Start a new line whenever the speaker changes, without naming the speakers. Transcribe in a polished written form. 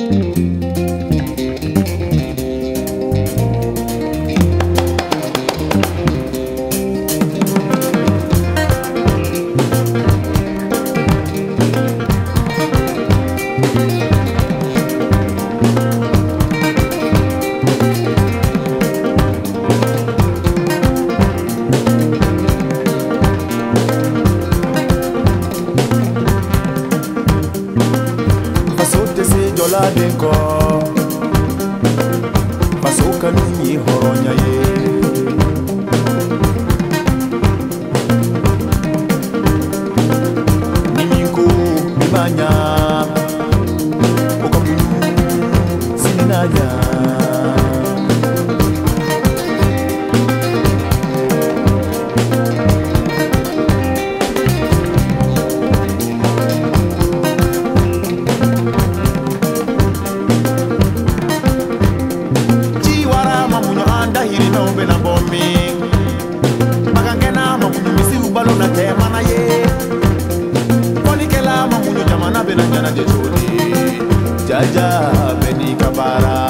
Denko Pasoka nini horonya ye Niminku nimanya Okamu sinanya na bomi magangena mamunyu misi ubalo na tema na ye konikela mamunyu jamana benanyana de jodi jaja beni kabara